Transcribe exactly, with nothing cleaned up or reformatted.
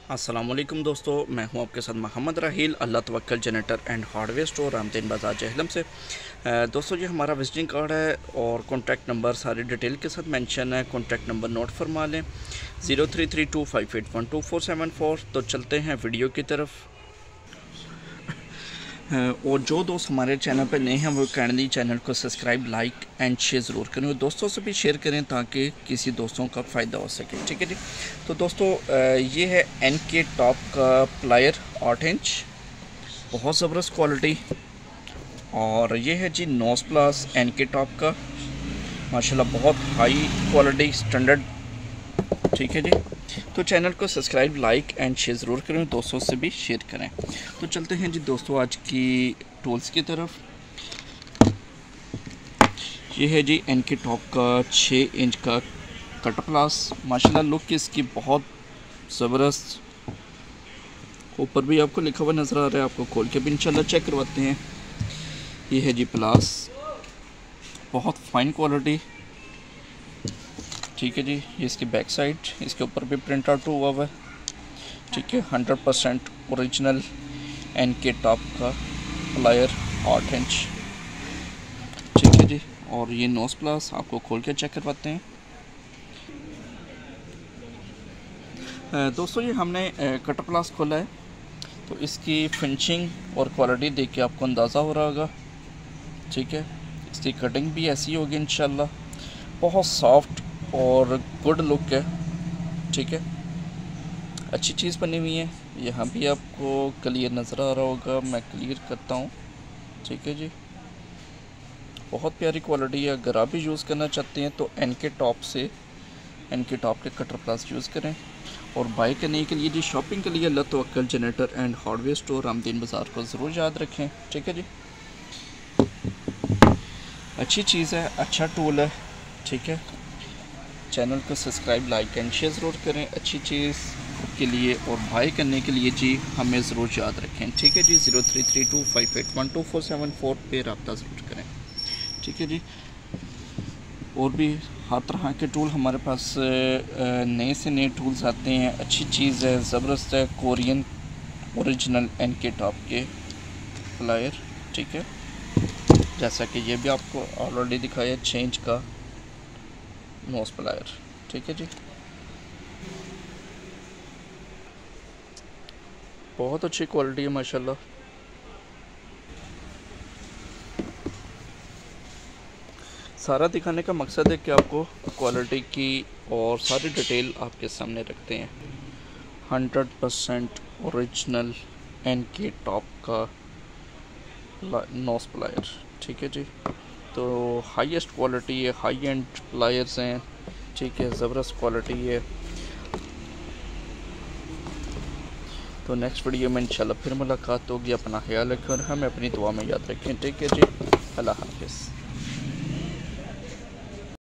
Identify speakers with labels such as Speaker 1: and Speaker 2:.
Speaker 1: अस्सलामुअलैकुम दोस्तों, मैं हूं आपके साथ Mohammad Raheel, Allah Tawakkal generator and hardware store, Ramdin Bazaar Jhelum से। दोस्तों ये हमारा विजिटिंग कार्ड है और कॉन्टैक्ट नंबर सारी डिटेल के साथ मेंशन है। कॉन्टैक्ट नंबर नोट फरमा लें, zero three three two five eight one two four seven four. तो चलते हैं वीडियो की तरफ। और जो दोस्त हमारे चैनल पर नए हैं वो काइंडली चैनल को सब्सक्राइब, लाइक एंड शेयर ज़रूर करें और दोस्तों से भी शेयर करें ताकि किसी दोस्तों का फ़ायदा हो सके। ठीक है जी। तो दोस्तों ये है एन के टॉप का प्लायर आठ इंच, बहुत ज़बरदस्त क्वालिटी। और ये है जी nose plus N K top का, माशाल्लाह बहुत हाई क्वालिटी स्टैंडर्ड। ठीक है जी। तो चैनल को सब्सक्राइब, लाइक एंड शेयर ज़रूर करें, दोस्तों से भी शेयर करें। तो चलते हैं जी दोस्तों आज की टूल्स की तरफ। ये है जी एन के टॉप का छः इंच का कटर प्लास, माशाल्लाह लुक इसकी बहुत ज़बरदस्त। ऊपर भी आपको लिखा हुआ नज़र आ रहा है, आपको खोल के भी इंशाल्लाह चेक करवाते हैं। ये है जी प्लास, बहुत फाइन क्वालिटी। ठीक है जी। ये इसकी बैक साइड, इसके ऊपर भी प्रिंट आउट हुआ हुआ है। ठीक है, hundred percent original N K top का प्लायर आठ इंच। ठीक है जी। और ये नोस प्लस आपको खोल के चेक करवाते हैं। दोस्तों ये हमने कटर प्लास खोला है तो इसकी फिनिशिंग और क्वालिटी देख के आपको अंदाज़ा हो रहा होगा। ठीक है, इसकी कटिंग भी ऐसी होगी इंशाल्लाह, बहुत सॉफ्ट और गुड लुक है। ठीक है, अच्छी चीज़ बनी हुई है। यहाँ भी आपको क्लियर नज़र आ रहा होगा, मैं क्लियर करता हूँ। ठीक है जी, बहुत प्यारी क्वालिटी है। अगर आप भी यूज़ करना चाहते हैं तो एन के टॉप से एन के टॉप के कटर प्लस यूज़ करें। और बाई करने के लिए जी, शॉपिंग के लिए Allah Tawakkal generator and hardware store, Ramdin Bazaar को ज़रूर याद रखें। ठीक है जी, अच्छी चीज़ है, अच्छा टूल है। ठीक है, चैनल को सब्सक्राइब, लाइक एंड शेयर ज़रूर करें अच्छी चीज़ के लिए। और बाई करने के लिए जी हमें ज़रूर याद रखें। ठीक है जी, zero three three two five eight one two four seven four पे रब्ता ज़रूर करें। ठीक है जी। और भी हर तरह के टूल हमारे पास नए से नए टूल्स आते हैं। अच्छी चीज़ है, ज़बरदस्त है। Korean original N K top के प्लायर। ठीक है, जैसा कि ये भी आपको ऑलरेडी दिखाया, छः इंच का नोस प्लायर। ठीक है जी, बहुत अच्छी क्वालिटी है माशाल्लाह। सारा दिखाने का मकसद है कि आपको क्वालिटी की और सारी डिटेल आपके सामने रखते हैं। Hundred percent original N K top का नोस प्लायर। ठीक है जी। तो हाईएस्ट क्वालिटी है, हाई एंड प्लायर्स हैं। ठीक है, ज़बरदस्त क्वालिटी है। तो नेक्स्ट वीडियो में इंशाल्लाह फिर मुलाकात होगी। अपना ख्याल रखें और हमें अपनी दुआ में याद रखें। ठीक है जी, अल्लाह हाफ़िज़।